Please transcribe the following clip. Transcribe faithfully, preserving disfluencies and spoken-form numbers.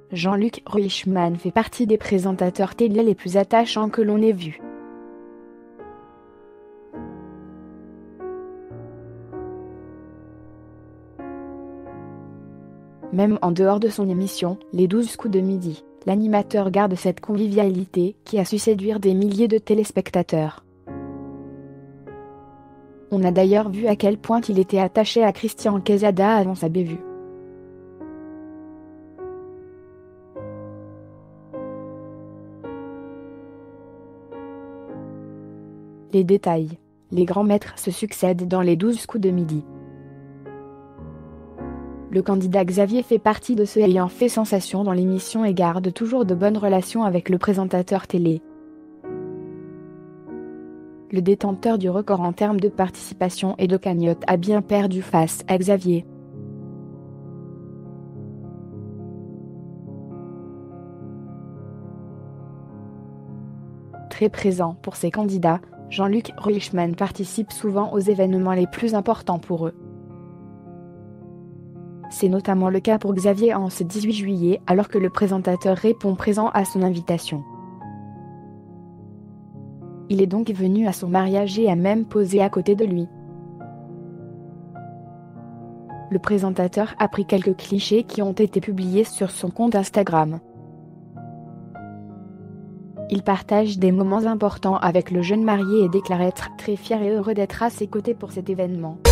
Jean-Luc Reichmann fait partie des présentateurs télé les plus attachants que l'on ait vus. Même en dehors de son émission, Les douze coups de midi, l'animateur garde cette convivialité qui a su séduire des milliers de téléspectateurs. On a d'ailleurs vu à quel point il était attaché à Christian Quesada avant sa bévue. Les détails. Les grands maîtres se succèdent dans les douze coups de midi. Le candidat Xavier fait partie de ceux ayant fait sensation dans l'émission et garde toujours de bonnes relations avec le présentateur télé. Le détenteur du record en termes de participation et de cagnotte a bien perdu face à Xavier. Très présent pour ses candidats, Jean-Luc Reichmann participe souvent aux événements les plus importants pour eux. C'est notamment le cas pour Xavier en ce dix-huit juillet alors que le présentateur répond présent à son invitation. Il est donc venu à son mariage et a même posé à côté de lui. Le présentateur a pris quelques clichés qui ont été publiés sur son compte Instagram. Il partage des moments importants avec le jeune marié et déclare être très fier et heureux d'être à ses côtés pour cet événement.